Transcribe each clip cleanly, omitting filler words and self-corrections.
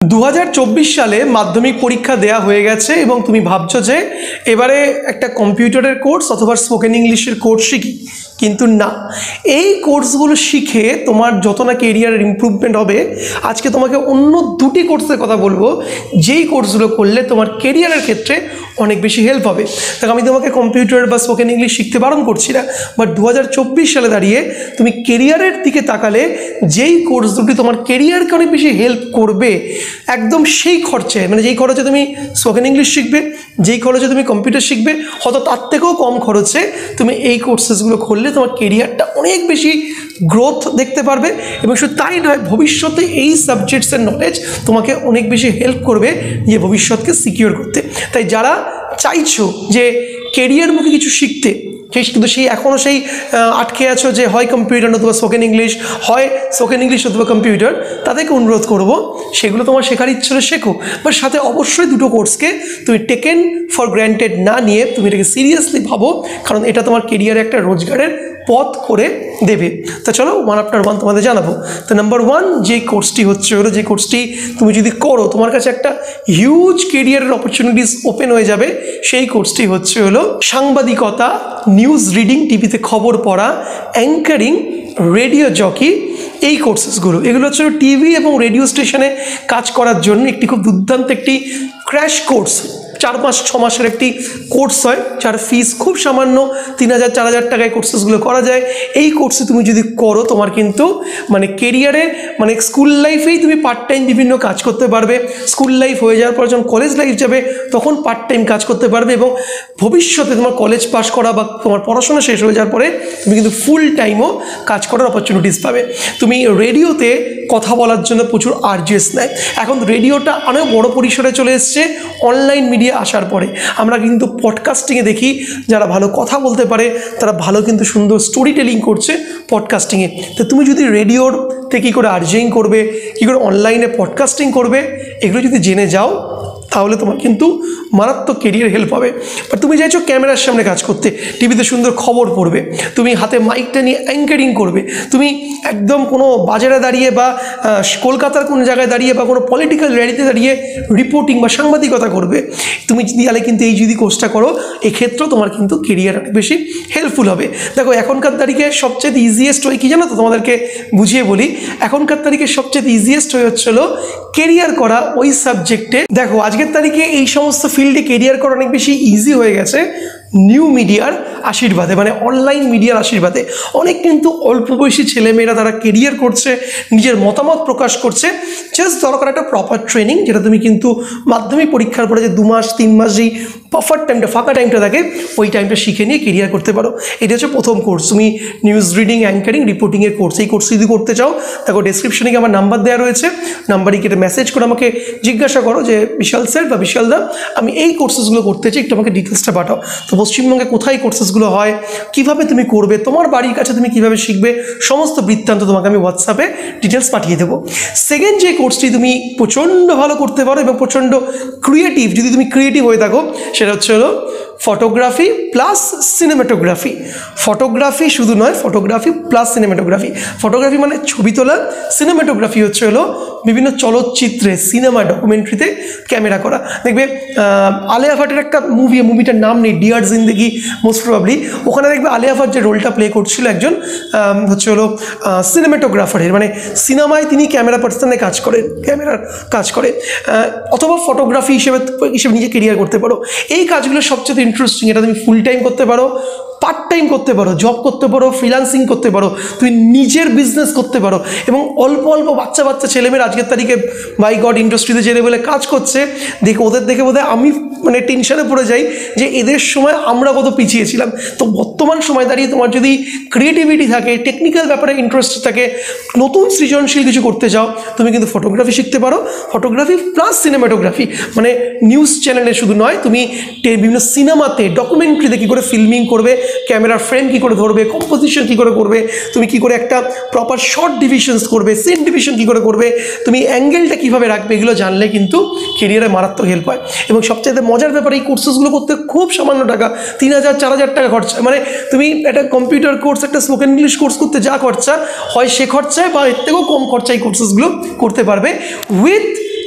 2024 সালে মাধ্যমিক পরীক্ষা দেয়া হয়ে গেছে এবং তুমি ভাবছো যে এবারে একটা কম্পিউটারের কোর্স অথবা স্পোকেন ইংলিশের কোর্স শিখি, কিন্তু না, এই কোর্সগুলো শিখে তোমার যত না কেরিয়ারের ইমপ্রুভমেন্ট হবে, আজকে তোমাকে অন্য দুটি কোর্সের কথা বলবো যেই কোর্সগুলো করলে তোমার কেরিয়ারের ক্ষেত্রে অনেক বেশি হেল্প হবে। দেখো, আমি তোমাকে কম্পিউটার বা স্পোকেন ইংলিশ শিখতে বারণ করছি না, বাট 2024 সালে দাঁড়িয়ে তুমি কেরিয়ারের দিকে তাকালে যেই কোর্স দুটি তোমার কেরিয়ারকে অনেক বেশি হেল্প করবে, একদম সেই খরচে, মানে যেই খরচে তুমি স্পোকেন ইংলিশ শিখবে, যেই খরচে তুমি কম্পিউটার শিখবে, হয়তো তার থেকেও কম খরচে তুমি এই কোর্সেসগুলো করলে তোমার কেরিয়ারটা অনেক বেশি গ্রোথ দেখতে পারবে। এবং শুধু তাই নয়, ভবিষ্যতে এই সাবজেক্টসের নলেজ তোমাকে অনেক বেশি হেল্প করবে যে ভবিষ্যৎকে সিকিউর করতে। তাই যারা চাইছো যে কেরিয়ারমুখী কিছু শিখতে, কিন্তু সেই এখনও সেই আটকে আছো যে হয় কম্পিউটার অথবা স্পোকেন ইংলিশ, হয় স্পোকেন ইংলিশ অথবা কম্পিউটার, তাদেরকে অনুরোধ করব সেগুলো তোমার শেখার ইচ্ছে হলে শেখো, বাট সাথে অবশ্যই দুটো কোর্সকে তুমি টেকেন ফর গ্র্যান্টেড না নিয়ে তুমি এটাকে সিরিয়াসলি ভাবো, কারণ এটা তোমার কেরিয়ারে একটা রোজগারের পথ করে দেবে। তা চলো ওয়ান আফটার ওয়ান তোমাদের জানাবো। তো নাম্বার ওয়ান যে কোর্সটি হচ্ছে হলো, যে কোর্সটি তুমি যদি করো তোমার কাছে একটা হিউজ কেরিয়ারের অপরচুনিটিস ওপেন হয়ে যাবে, সেই কোর্সটি হচ্ছে হলো সাংবাদিকতা, নিউজ রিডিং, টিভিতে খবর পড়া, অ্যাঙ্কারিং, রেডিও জকি, এই কোর্সেসগুলো। এগুলো হচ্ছে টিভি এবং রেডিও স্টেশনে কাজ করার জন্য একটি খুব দুর্দান্ত একটি ক্র্যাশ কোর্স। 4-5-6 মাসের একটি কোর্স হয়, যার ফিস খুব সামান্য 3,000-4,000 টাকায় কোর্সেসগুলো করা যায়। এই কোর্সে তুমি যদি করো তোমার কিন্তু মানে কেরিয়ারে, মানে স্কুল লাইফেই তুমি পার্ট টাইম বিভিন্ন কাজ করতে পারবে, স্কুল লাইফ হয়ে যাওয়ার পর যখন কলেজ লাইফ যাবে তখন পার্ট টাইম কাজ করতে পারবে, এবং ভবিষ্যতে তোমার কলেজ পাস করা বা তোমার পড়াশোনা শেষ হয়ে যাওয়ার পরে তুমি কিন্তু ফুল টাইমও কাজ করার অপরচুনিটিস পাবে। তুমি রেডিওতে কথা বলার জন্য প্রচুর আরজেস নেয়, এখন রেডিওটা অনেক বড় পরিসরে চলে এসছে অনলাইন মিডিয়া আসার পরে। আমরা কিন্তু পডকাস্টিংয়ে দেখি যারা ভালো কথা বলতে পারে তারা ভালো কিন্তু সুন্দর স্টোরি টেলিং করছে পডকাস্টিংয়ে। তো তুমি যদি রেডিওতে কী করে আরজিং করবে, কী করে অনলাইনে পডকাস্টিং করবে, এগুলো যদি জেনে যাও তাহলে তোমার কিন্তু মারাত্মক কেরিয়ার হেল্প হবে। বাট তুমি চাইছো ক্যামেরার সামনে কাজ করতে, টিভিতে সুন্দর খবর পড়বে, তুমি হাতে মাইকটা নিয়ে অ্যাঙ্কারিং করবে, তুমি একদম কোনো বাজারে দাঁড়িয়ে বা কলকাতার কোনো জায়গায় দাঁড়িয়ে বা কোনো পলিটিক্যাল র্যালিতে দাঁড়িয়ে রিপোর্টিং বা সাংবাদিকতা করবে, তুমি তাহলে কিন্তু এই যদি কোর্সটা করো এক্ষেত্রেও তোমার কিন্তু কেরিয়ার অনেক বেশি হেল্পফুল হবে। দেখো, এখনকার তারিখে সবচেয়ে ইজিয়েস্ট ওয়ে কী জানো তো, তোমাদেরকে বুঝিয়ে বলি। এখনকার তারিখে সবচেয়ে ইজিয়েস্ট ওয়ে হচ্ছিল কেরিয়ার করা ওই সাবজেক্টে। দেখো, আজকের তারিখে এই সমস্ত ফিল্ডে কেরিয়ার করা অনেক বেশি ইজি হয়ে গেছে নিউ মিডিয়ার আশীর্বাদে, মানে অনলাইন মিডিয়ার আশীর্বাদে। অনেক কিন্তু অল্প বয়সী ছেলেমেয়েরা তারা কেরিয়ার করছে, নিজের মতামত প্রকাশ করছে। জাস্ট দরকার একটা প্রপার ট্রেনিং, যেটা তুমি কিন্তু মাধ্যমিক পরীক্ষার পরে যে 2 মাস 3 মাস যেই বাফার টাইমটা, ফাঁকা টাইমটা থাকে, ওই টাইমটা শিখে নিয়ে কেরিয়ার করতে পারো। এটা হচ্ছে প্রথম কোর্স, তুমি নিউজ রিডিং, অ্যাঙ্কারিং, রিপোর্টিংয়ের কোর্স। এই কোর্স যদি করতে চাও দেখো ডেসক্রিপশনে আমার নাম্বার দেওয়া রয়েছে, নাম্বারে কেটে মেসেজ করে আমাকে জিজ্ঞাসা করো যে বিশাল স্যার বা বিশাল দা, আমি এই কোর্সেসগুলো করতে চাই, একটু আমাকে ডিটেলসটা পাঠাও। তো পশ্চিমবঙ্গে কোথায় কোর্সেসগুলো হয়, কীভাবে তুমি করবে, তোমার বাড়ির কাছে তুমি কীভাবে শিখবে, সমস্ত বৃত্তান্ত তোমাকে আমি হোয়াটসঅ্যাপে ডিটেলস পাঠিয়ে দেবো। সেকেন্ড যে কোর্সটি তুমি প্রচণ্ড ভালো করতে পারো এবং প্রচণ্ড ক্রিয়েটিভ, যদি তুমি ক্রিয়েটিভ হয়ে থাকো, সেটা হচ্ছে হলো ফটোগ্রাফি প্লাস সিনেমাটোগ্রাফি। ফটোগ্রাফি শুধু নয়, ফটোগ্রাফি প্লাস সিনেমাটোগ্রাফি। ফটোগ্রাফি মানে ছবি তোলা, সিনেমাটোগ্রাফি হচ্ছে হলো বিভিন্ন চলচ্চিত্রে, সিনেমা, ডকুমেন্টারিতে ক্যামেরা করা। দেখবে আলিয়া ভাটের একটা মুভিটার নাম নেই, ডিয়ার জিন্দেগি মোস্ট প্রবাবলি, ওখানে দেখবে আলিয়া ভাট যে রোলটা প্লে করছিল একজন হচ্ছে হলো সিনেমাটোগ্রাফারের, মানে সিনেমায় তিনি ক্যামেরা পার্সনে কাজ করেন, ক্যামেরার কাজ করে, অথবা ফটোগ্রাফি হিসেবে নিজে কেরিয়ার করতে পারো। এই কাজগুলো সবচেয়ে ইন্টারেস্টিং, এটা তুমি ফুল টাইম করতে পারো, পার্ট টাইম করতে পারো, জব করতে পারো, ফ্রিল্যান্সিং করতে পারো, তুমি নিজের বিজনেস করতে পারো। এবং অল্প অল্প বাচ্চা ছেলেমেয়েরা আজকের তারিখে বাই গড ইন্ডাস্ট্রিতে যে লেভেলে কাজ করছে, দেখে ওদের দেখে বোধহয় আমি মানে টেনশনে পড়ে যাই যে এদের সময় আমরা কত পিছিয়ে ছিলাম। তো বর্তমান সময় দাঁড়িয়ে তোমার যদি ক্রিয়েটিভিটি থাকে, টেকনিক্যাল ব্যাপারে ইন্টারেস্ট থাকে, নতুন সৃজনশীল কিছু করতে চাও, তুমি কিন্তু ফটোগ্রাফি শিখতে পারো। ফটোগ্রাফি প্লাস সিনেমাটোগ্রাফি, মানে নিউজ চ্যানেলে শুধু নয়, তুমি বিভিন্ন সিনেমাতে, ডকুমেন্টারিতে কী করে ফিল্মিং করবে, ক্যামেরার ফ্রেম কী করে ধরবে, কম্পোজিশন কী করে করবে, তুমি কী করে একটা প্রপার শর্ট ডিভিশনস করবে, সিন ডিভিশন কী করে করবে, তুমি অ্যাঙ্গেলটা কীভাবে রাখবে, এগুলো জানলে কিন্তু কেরিয়ারে মারাত্মক হেল্প হয়। এবং সবচেয়ে মজার ব্যাপার, এই কোর্সেসগুলো করতে খুব সামান্য টাকা, 3,000-4,000 টাকা খরচা। মানে তুমি একটা কম্পিউটার কোর্স, একটা স্পোকেন ইংলিশ কোর্স করতে যা খরচা হয়, সে খরচায় বা এর থেকেও কম খরচায় এই কোর্সেসগুলো করতে পারবে উইথ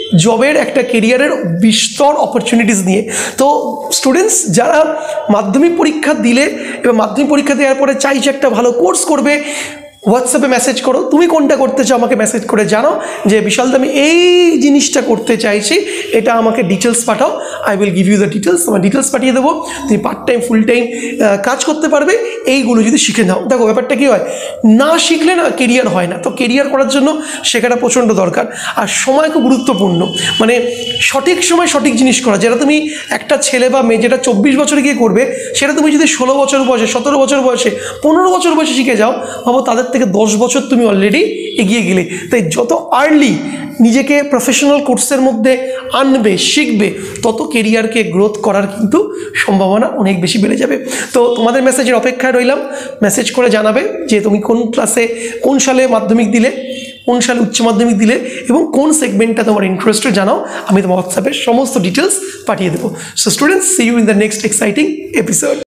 জবের একটা কেরিয়ারের বিস্তর অপরচুনিটিস নিয়ে। তো স্টুডেন্টস যারা মাধ্যমিক পরীক্ষা দিলে এবং মাধ্যমিক পরীক্ষা দেওয়ার পরে চাইছে একটা ভালো কোর্স করবে, হোয়াটসঅ্যাপে মেসেজ করো, তুমি কোনটা করতে চাও আমাকে মেসেজ করে জানো যে বিশাল আমি এই জিনিসটা করতে চাইছি, এটা আমাকে ডিটেলস পাঠাও, I will give you the details. তোমার ডিটেলস পাঠিয়ে দেবো, তুমি পার্ট টাইম ফুল টাইম কাজ করতে পারবে এইগুলো যদি শিখে নাও। দেখো ব্যাপারটা কী হয়, না শিখলে না কেরিয়ার হয় না। তো কেরিয়ার করার জন্য শেখাটা প্রচণ্ড দরকার। আর সময় খুব গুরুত্বপূর্ণ, মানে সঠিক সময় সঠিক জিনিস করা। যেটা তুমি একটা ছেলে বা মেয়ে যেটা 24 বছরে গিয়ে করবে, সেটা তুমি যদি 16 বছর বয়সে, 17 বছর বয়সে, 15 বছর বয়সে শিখে যাও, ভাবো তাদের থেকে 10 বছর তুমি অলরেডি এগিয়ে গেলে। তাই যত আর্লি নিজেকে প্রফেশনাল কোর্সের মধ্যে আনবে, শিখবে, তত কেরিয়ারকে গ্রোথ করার কিন্তু সম্ভাবনা অনেক বেশি বেড়ে যাবে। তো তোমাদের মেসেজের অপেক্ষায় রইলাম, মেসেজ করে জানাবে যে তুমি কোন ক্লাসে, কোন সালে মাধ্যমিক দিলে, কোন সালে উচ্চ মাধ্যমিক দিলে এবং কোন সেগমেন্টটা তোমার ইন্টারেস্টেড জানাও, আমি তোমার হোয়াটসঅ্যাপে সমস্ত ডিটেলস পাঠিয়ে দেবো। So students, see you in the next exciting episode.